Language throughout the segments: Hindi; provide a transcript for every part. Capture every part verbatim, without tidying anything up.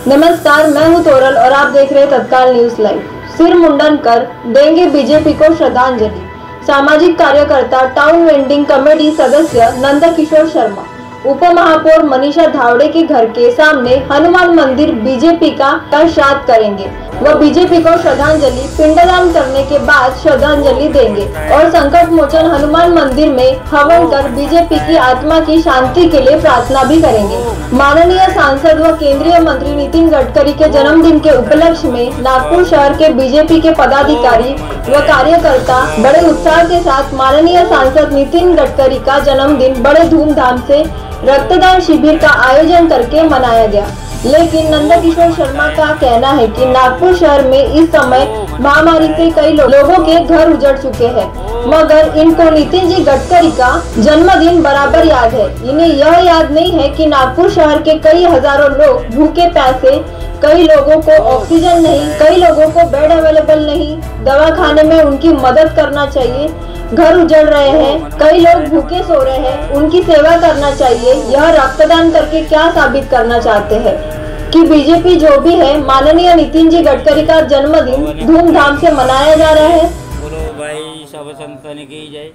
नमस्कार, मैं हूं तोरल और आप देख रहे हैं तत्काल न्यूज लाइव। सिर मुंडन कर देंगे बीजेपी को श्रद्धांजलि। सामाजिक कार्यकर्ता, टाउन वेंडिंग कमेटी सदस्य नंदकिशोर शर्मा, उप महापौर मनीषा धावड़े के घर के सामने हनुमान मंदिर बीजेपी का श्राद्ध करेंगे। वह बीजेपी को श्रद्धांजलि पिंडदान करने के बाद श्रद्धांजलि देंगे और संकट मोचन हनुमान मंदिर में हवन कर बीजेपी की आत्मा की शांति के लिए प्रार्थना भी करेंगे। माननीय सांसद व केंद्रीय मंत्री नितिन गडकरी के जन्मदिन के उपलक्ष्य में नागपुर शहर के बीजेपी के पदाधिकारी व कार्यकर्ता बड़े उत्साह के साथ माननीय सांसद नितिन गडकरी का जन्मदिन बड़े धूमधाम से रक्तदान शिविर का आयोजन करके मनाया गया। लेकिन नंदकिशोर शर्मा का कहना है कि नागपुर शहर में इस समय महामारी से कई लोगों के घर उजड़ चुके हैं, मगर इनको नितिन जी गडकरी का जन्मदिन बराबर याद है। इन्हें यह याद नहीं है कि नागपुर शहर के कई हजारों लोग भूखे प्यासे, कई लोगों को ऑक्सीजन नहीं, कई लोगों को बेड अवेलेबल नहीं, दवाखाने में उनकी मदद करना चाहिए, घर उजड़ रहे हैं, कई लोग भूखे सो रहे हैं, उनकी सेवा करना चाहिए। यह रक्तदान करके क्या साबित करना चाहते हैं कि बीजेपी जो भी है, माननीय नितिन जी गडकरी का जन्मदिन धूमधाम से मनाया जा रहा है। बोलो भाई सब संतान की जय।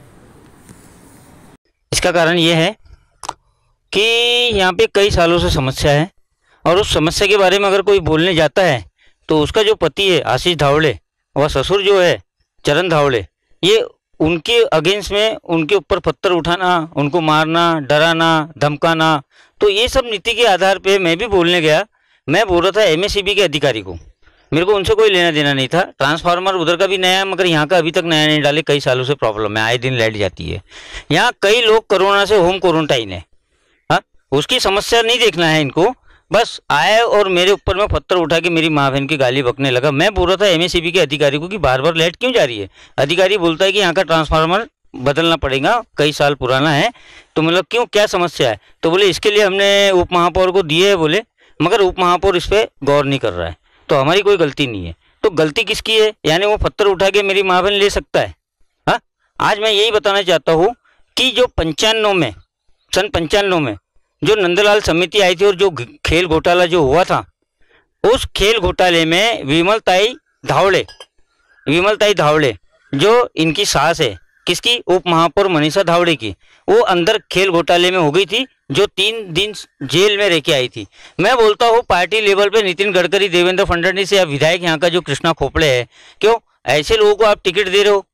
इसका कारण ये है कि यहाँ पे कई सालों से समस्या है और उस समस्या के बारे में अगर कोई बोलने जाता है तो उसका जो पति है आशीष धावड़े व ससुर जो है चरण धावड़े, ये उनके अगेंस्ट में उनके ऊपर पत्थर उठाना, उनको मारना, डराना, धमकाना, तो ये सब नीति के आधार पे मैं भी बोलने गया। मैं बोल रहा था एमएसईबी के अधिकारी को, मेरे को उनसे कोई लेना देना नहीं था। ट्रांसफार्मर उधर का भी नया है मगर यहाँ का अभी तक नया नहीं डाले, कई सालों से प्रॉब्लम है, आए दिन लाइट जाती है। यहाँ कई लोग कोरोना से होम क्वारंटाइन है, हाँ उसकी समस्या नहीं देखना है इनको, बस आए और मेरे ऊपर में पत्थर उठा के मेरी माँ बहन की गाली बकने लगा। मैं बोल रहा था एमएसईबी के अधिकारी को कि बार बार लाइट क्यों जा रही है। अधिकारी बोलता है कि यहाँ का ट्रांसफार्मर बदलना पड़ेगा, कई साल पुराना है। तो मतलब क्यों, क्या समस्या है? तो बोले इसके लिए हमने उप महापौर को दिए है बोले, मगर उप महापौर इस पर गौर नहीं कर रहा है। तो हमारी कोई गलती नहीं है, तो गलती किसकी है? यानी वो पत्थर उठा के मेरी माँ बहन ले सकता है? हाँ, आज मैं यही बताना चाहता हूँ कि जो पंचानवे में सन पंचानवे में जो नंदलाल समिति आई थी और जो खेल घोटाला जो हुआ था, उस खेल घोटाले में विमलताई धावड़े विमलताई धावड़े जो इनकी सास है, किसकी? उप महापौर मनीषा धावड़े की, वो अंदर खेल घोटाले में हो गई थी, जो तीन दिन जेल में रह के आई थी। मैं बोलता हूँ पार्टी लेवल पे नितिन गडकरी, देवेंद्र फडणवीस या विधायक यहाँ का जो कृष्णा खोपड़े है, क्यों ऐसे लोगों को आप टिकट दे रहे हो?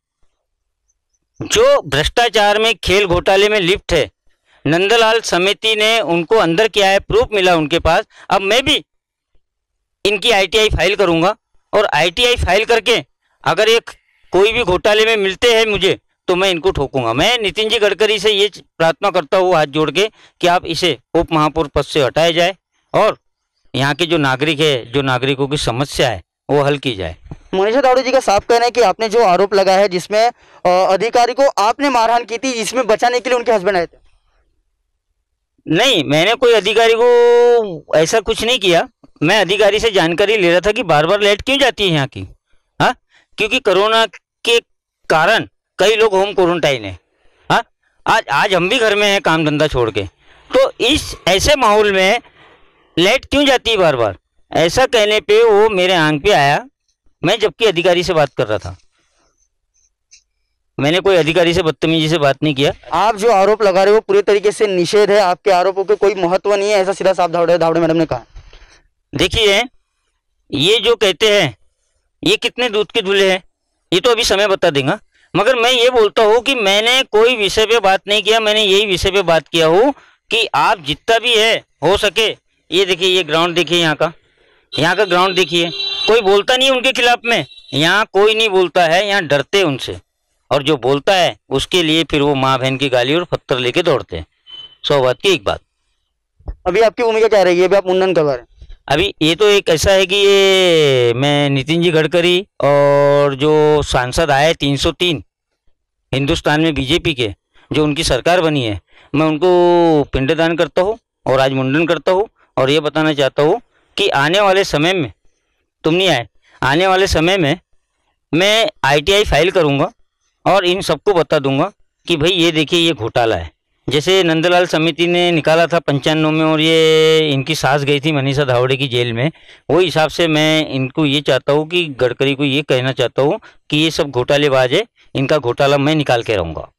जो भ्रष्टाचार में, खेल घोटाले में लिप्त है, नंदलाल समिति ने उनको अंदर किया है, प्रूफ मिला उनके पास। अब मैं भी इनकी आईटीआई फाइल करूंगा और आईटीआई फाइल करके अगर एक कोई भी घोटाले में मिलते हैं मुझे तो मैं इनको ठोकूंगा। मैं नितिन जी गडकरी से ये प्रार्थना करता हूँ हाथ जोड़ के कि आप इसे उप महापौर पद से हटाया जाए और यहाँ के जो नागरिक है, जो नागरिकों की समस्या है वो हल की जाए। मनीषा धावड़े जी का साफ कहना है कि आपने जो आरोप लगाया है जिसमें अधिकारी को आपने मारहान की थी, इसमें बचाने के लिए उनके हस्बैंड आए थे। नहीं, मैंने कोई अधिकारी को ऐसा कुछ नहीं किया। मैं अधिकारी से जानकारी ले रहा था कि बार बार लाइट क्यों जाती है यहाँ की। हाँ, क्योंकि कोरोना के कारण कई लोग होम क्वारंटाइन है। हाँ, आज आज हम भी घर में हैं काम धंधा छोड़ के, तो इस ऐसे माहौल में लाइट क्यों जाती है बार बार? ऐसा कहने पे वो मेरे आंख पे आया, मैं जबकि अधिकारी से बात कर रहा था। मैंने कोई अधिकारी से बदतमीजी से बात नहीं किया। आप जो आरोप लगा रहे हो पूरे तरीके से निषेध है, आपके आरोपों के कोई महत्व नहीं है, ऐसा सीधा साफ धावड़े धावड़े मैडम ने कहा। देखिए, ये जो कहते हैं ये कितने दूध के धुले हैं ये तो अभी समय बता देगा, मगर मैं ये बोलता हूँ कि मैंने कोई विषय पे बात नहीं किया। मैंने यही विषय पे बात किया हूँ कि आप जितना भी है हो सके, ये देखिए, ये ग्राउंड देखिए, यहाँ का यहाँ का ग्राउंड देखिए, कोई बोलता नहीं उनके खिलाफ में, यहाँ कोई नहीं बोलता है, यहाँ डरते उनसे, और जो बोलता है उसके लिए फिर वो माँ बहन की गाली और पत्थर लेके दौड़ते हैं। सौ बात की एक बात। अभी आपकी भूमिका क्या रहेगी? अभी आप मुंडन करवा रहे हैं। अभी ये तो एक ऐसा है कि ये मैं नितिन जी गडकरी और जो सांसद आए तीन सौ तीन हिंदुस्तान में बीजेपी के, जो उनकी सरकार बनी है, मैं उनको पिंडदान करता हूँ और आज मुंडन करता हूँ और ये बताना चाहता हूँ कि आने वाले समय में, तुम नहीं आए, आने वाले समय में मैं आईटीआई फाइल करूँगा और इन सबको बता दूंगा कि भाई ये देखिए ये घोटाला है, जैसे नंदलाल समिति ने निकाला था पंचानवे में और ये इनकी सास गई थी मनीषा धावड़े की जेल में, वो हिसाब से मैं इनको ये चाहता हूँ कि गडकरी को ये कहना चाहता हूँ कि ये सब घोटालेबाज है, इनका घोटाला मैं निकाल के रहूँगा।